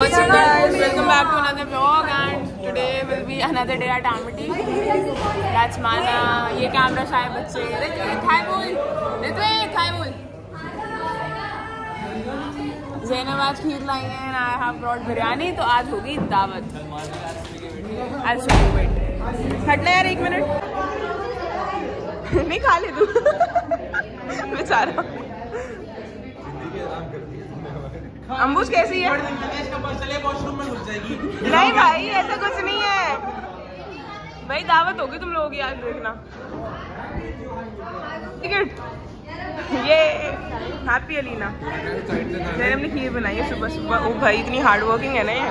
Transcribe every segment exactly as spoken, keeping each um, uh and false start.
What's up guys, welcome back to another vlog and today will be another day at Amity. That's Mana, ये camera शायद बच्चे ऋत्विक हाय बोल, ऋत्विक हाय बोल। ज़ैनब आज खीर लाई है and I have brought biryani, तो आज होगी दावत। I'll show you wait। हटना यार एक मिनट। नहीं खा ले तू। बेचारा। अम्बुज कैसी है? नहीं भाई ऐसा कुछ नहीं है भाई, दावत होगी तुम लोगों की आज देखना। टिकट ये हैप्पी अलीना मैंने अपनी खीर बनाई है सुबह सुबह। ओ भाई इतनी हार्ड वर्किंग है ना ये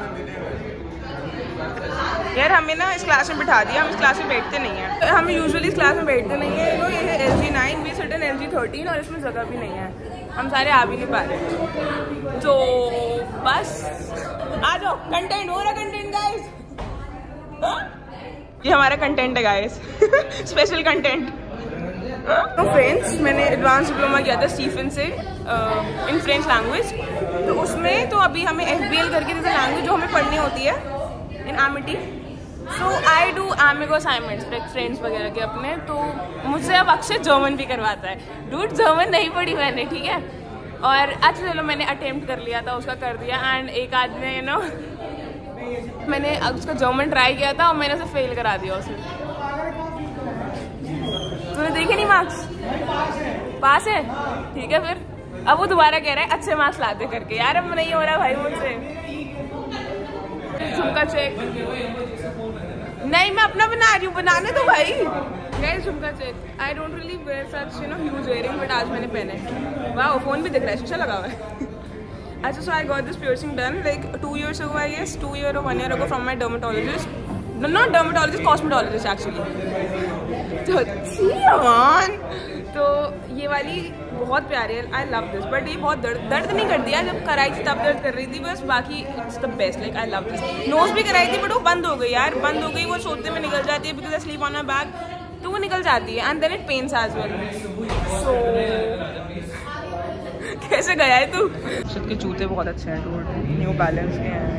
यार। हमें ना इस क्लास में बिठा दिया, हम इस क्लास में बैठते नहीं हैं। हम यूजुअली इस क्लास में बैठते नहीं है। तो ये है L G nine, we sit in L G thirteen और इसमें जगह भी नहीं है, हम सारे आ भी नहीं पा रहे। तो बस आ जाओ, कंटेंट हो रहा कंटेंट गाइस। ये हमारा कंटेंट है गाइस, स्पेशल कंटेंट। तो फ्रेंड्स मैंने एडवांस डिप्लोमा किया था स्टीफन से इन फ्रेंच लैंग्वेज। तो उसमें तो अभी हमें एफ बी एल करके जैसे लैंग्वेज जो हमें पढ़नी होती है in Amity. So I do amigo assignments like friends वगैरह के अपने। तो मुझसे अब अक्षय जर्मन भी करवाता है। डूड जर्मन नहीं पढ़ी मैंने, ठीक है। और अच्छा चलो मैंने अटेम्प्ट कर लिया था, उसका कर दिया। एंड एक आदमी यू नो मैंने उसका जर्मन ट्राई किया था और मैंने उसे फेल करा दिया उसे। तूने देखे नहीं मार्क्स? पास है, ठीक है। फिर अब वो दोबारा कह रहा है अच्छे मार्क्स लाते करके। यार अब नहीं हो रहा भाई मुझसे। झुमका चेक नहीं, मैं अपना बना रही हूँ, बनाने दो भाई। Guys jhumka check, I don't really wear such you know huge earring, but आज मैंने पहने। वाह फोन भी दिख रहा है, शीशा लगा हुआ है। अच्छा so I got this piercing done like two years ago I guess, two year और one year ago from my dermatologist. Not dermatologist, cosmetologist actually. तो ये वाली बहुत प्यारी है, आई लव दिस। बट ये बहुत दर्द दर्द नहीं करती है, जब कराई थी तब दर्द कर रही थी बस। बाकी it's the best, like I love this. Nose भी कराई थी बट वो बंद हो गई यार, बंद हो गई। वो सोते में निकल जाती है because I sleep on my back, तो वो निकल जाती है and then it pains as well. So कैसे गया है तू? शुद्ध के जूते बहुत अच्छे हैं, न्यू बैलेंस के हैं।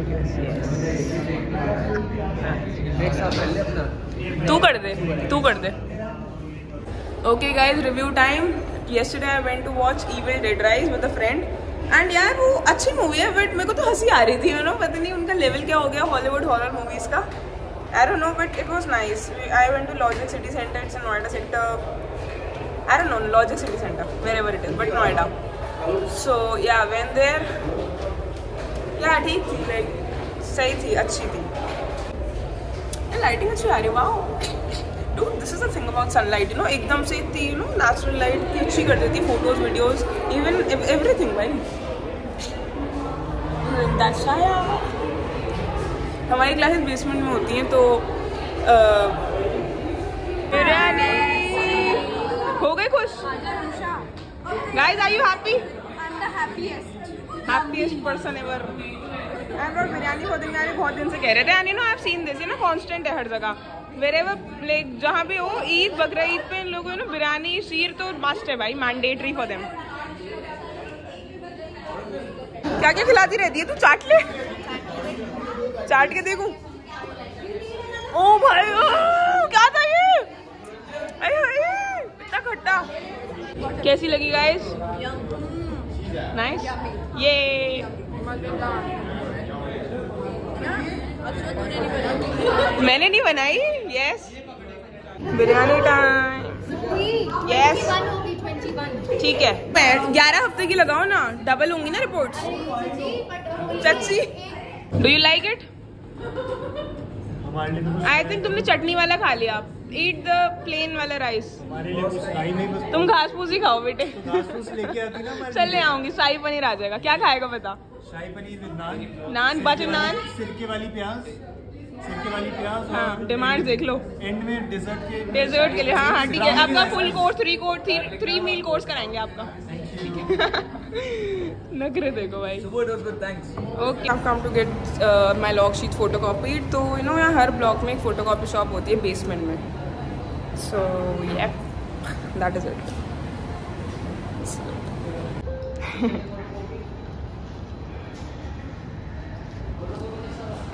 तू कर दे, तू कर दे। Okay guys review time. Yesterday I went to watch Evil Dead Rise with a friend and यार वो अच्छी मूवी है बट मेरे को तो हंसी आ रही थी यू नो। पता नहीं उनका लेवल क्या हो गया हॉलीवुड हॉरर मूवीज का, I don't know but it was nice. I went to Logic City Center, it's in Noida sector, I don't know, Logic City Center wherever it is but Noida. So yeah went there, yeah ठीक थी, like सही थी, अच्छी थी। Lighting अच्छी आ रही है, wow Dude, this is the thing about sunlight, you know, एकदम से इतनी you know natural light की अच्छी कर देती है फोटोज वीडियोस even everything भाई। That's Shaya। हमारी क्लासेस बेसमेंट में होती हैं तो बिरयानी हो गई खुश। Guys, are you happy? I'm the happiest. Happiest person ever. I'm not biryani बहुत दिन यार बहुत दिन से कह रहे थे and you know I've seen this, you know constant है हर जगह। Wherever like जहाँ पे हो ईद बकरा ईद पे इन लोगों ने बिरयानी शीर तो मस्ट है भाई, मैंडेटरी फॉर देम। क्या क्या खिलाती रहती है तू? चाट ले, चाट के देखूं। ओ भाई ओ, क्या था ये? अरे इतना खट्टा। कैसी लगी गाइस? नाइस। ये मैंने नहीं बनाई। Yes biryani time. यस ठीक है, ग्यारह हफ्ते की लगाओ ना, डबल होंगी ना रिपोर्ट्स। सच्ची do you like it? I think तुमने चटनी वाला खा लिया। ईट द प्लेन वाला राइस। तुम घास फूस ही खाओ बेटे। चल ले आऊंगी, शाही पनीर आ जाएगा। क्या खाएगा बता? Shahi paneer with naan, naan butter naan, सिरके वाली प्याज, सिरके वाली प्याज। हाँ डिमांड देख लो एंड में डेजर्ट के डेजर्ट के लिए। हाँ हाँ ठीक है, आपका full course three course three three meal course कराएंगे आपका। नखरे देखो भाई। Okay I come to get my log sheet photocopied. तो यू नो यहाँ हर ब्लॉक में एक फोटोकॉपी शॉप होती है बेसमेंट में। So yeah that is it.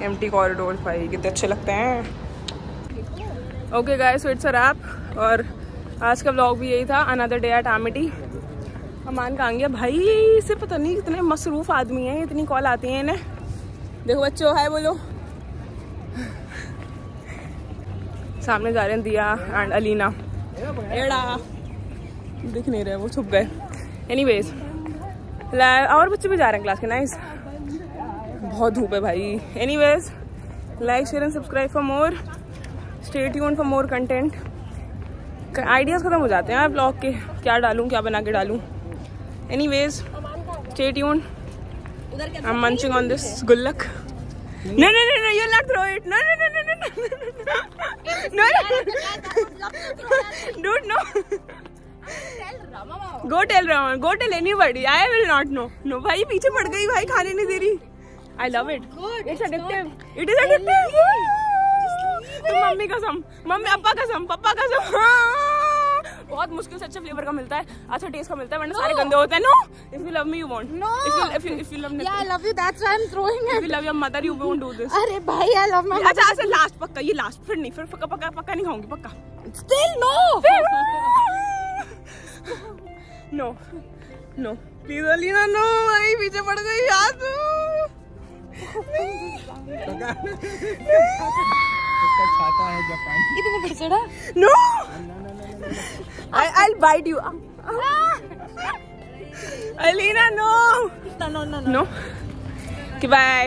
Empty corridor भाई कितने अच्छे लगते हैं। Okay guys, so it's a wrap. और आज का व्लॉग भी यही था, another day at Amity. Aman कहाँ गया भाई, इसे पता नहीं कितने मसरूफ आदमी हैं, इतनी कॉल आती हैं इन्हें। देखो बच्चों, हाय बोलो। सामने जा रहे हैं दिया एंड अलीना। एड़ा दिख नहीं रहे, वो छुप गए। एनीवेज, और बच्चे भी जा रहे हैं क्लास के। नाइस, बहुत धूप है भाई। Anyways, like share and subscribe for more, stay tuned for more content. Ideas खत्म हो जाते हैं यार ब्लॉग के, क्या डालूं क्या बना के डालूं। Anyways, stay tuned. I am munching on this गुल्लक। No, no, no, no, you'll not throw it. No, no, no, no, no, no, no, no, dude, no. Go tell Rama. Go tell anybody. I will not know. No, भाई पीछे पड़ गई भाई, खाने नहीं दे रही। I love it. It's addictive. It is addictive. तो mummy कसम, मम्मी पापा कसम, पापा कसम। बहुत मुश्किल से अच्छा फ्लेवर का मिलता है, अच्छा टेस्ट का मिलता है, वरना सारे गंदे होते हैं। No, if you love me you won't. No. If you if you if you love me. Yeah, I love you. That's why I'm throwing it. If you love your mother you won't do this. अरे भाई, I love my mother. अच्छा अच्छा last पक्का, ये last, फिर नहीं, फिर पक्का पक्का पक्का नहीं खाऊंगी पक्का। Still no. No, no, please Alina, no, भाई पीछे पड़ गई यार तू। उसका छाता है जापान। इतने पिछड़ा? No. I I'll bite you. Alina, no. No, no, no, No. Okay, bye.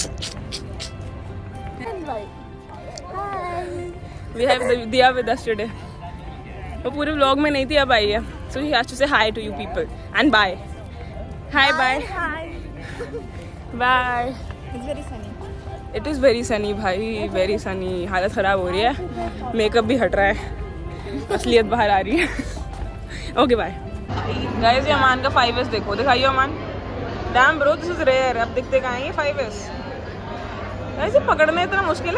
Bye. We have Diya with us today. वो पूरे व्लॉग में नहीं थी, अब आई है, so she has to say hi to you people and bye. Hi, bye. Hi. Bye. It's very sunny. It is very sunny भाई, very sunny. हालत ख़राब हो रही है, मेकअप भी हट रहा है, असलियत बाहर आ रही है। Okay bye guys. ये अमान का फाइव एस देखो, दिखाइए Aman. Damn bro, this is rare. अब दिखते कहाँ हैं ये फाइव एस। ऐसे पकड़ना इतना मुश्किल है।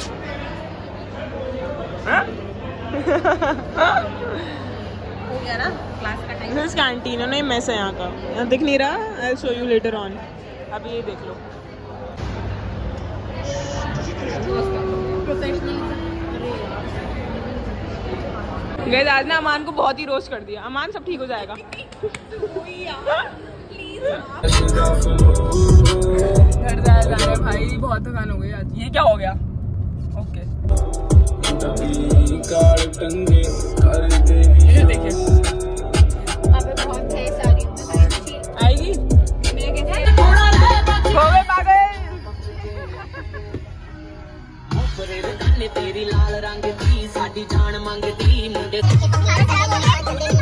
हो गया ना क्लास का टाइम। दिस कैंटीन है ना, ये मेस है यहाँ का, यहाँ दिख नहीं रहा। I show you later on. अब ये देख लो। गाइस आज ना अमान को बहुत ही रोस्ट कर दिया। अमान सब ठीक हो जाएगा। घर जाया जा रहा है भाई, बहुत थकान हो गई आज। ये क्या हो गया? ओके ये देखिए, आएगी तेरी लाल रंग दी साडी जान मंगदी मुंडे